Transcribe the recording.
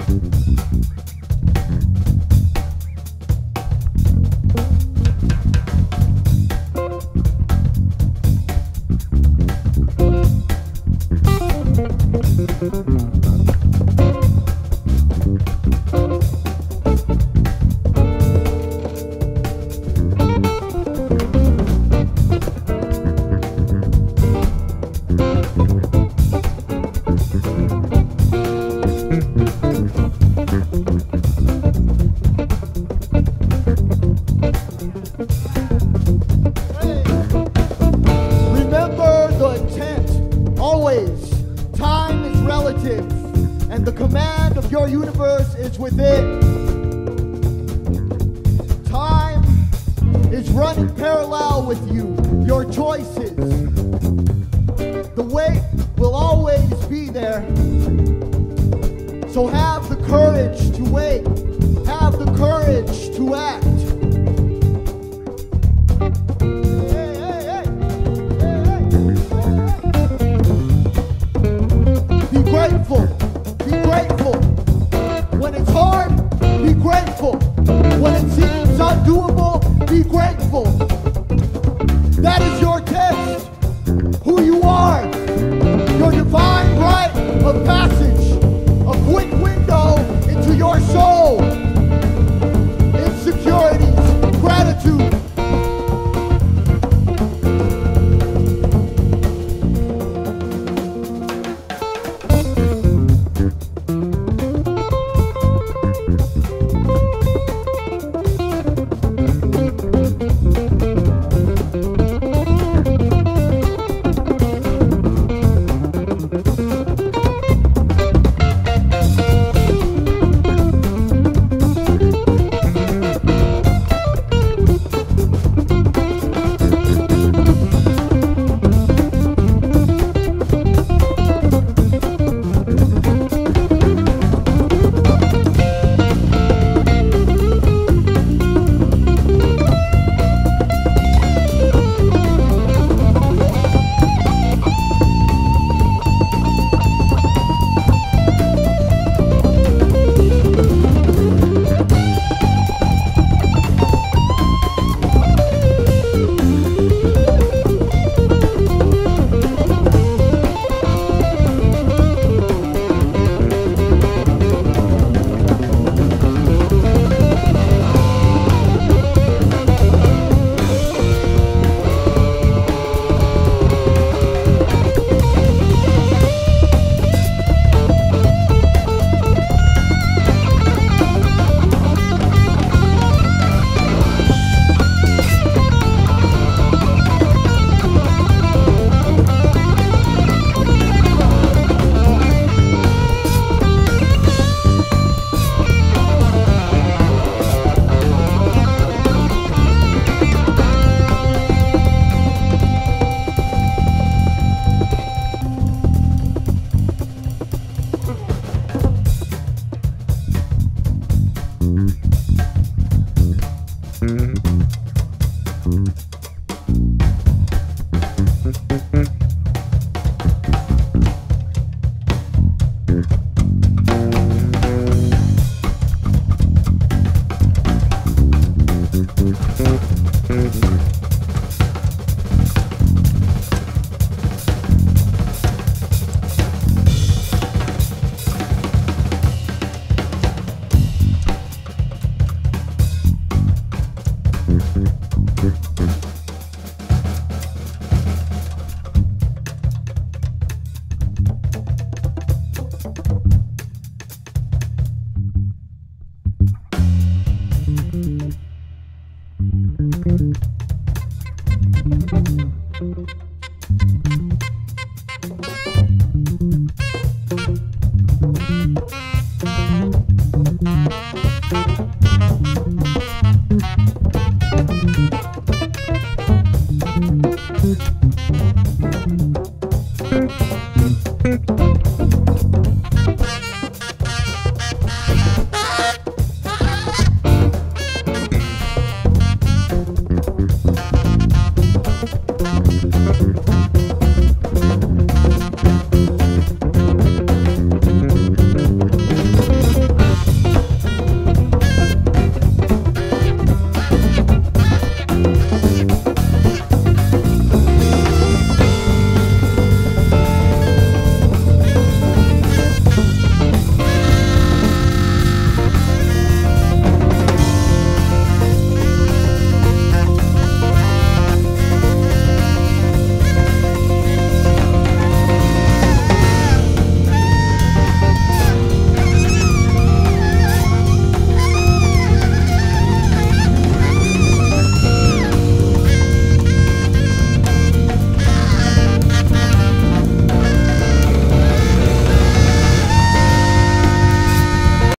And the command of your universe is within. Time is running parallel with you. Your choices. The wait will always be there. So have the courage to wait. Have the courage to act. Be grateful. Be grateful. When it's hard, be grateful. When it seems undoable, be grateful. That is your test. Who you are. Your divine right of passage. A quick window into your soul. Insecurities, gratitude.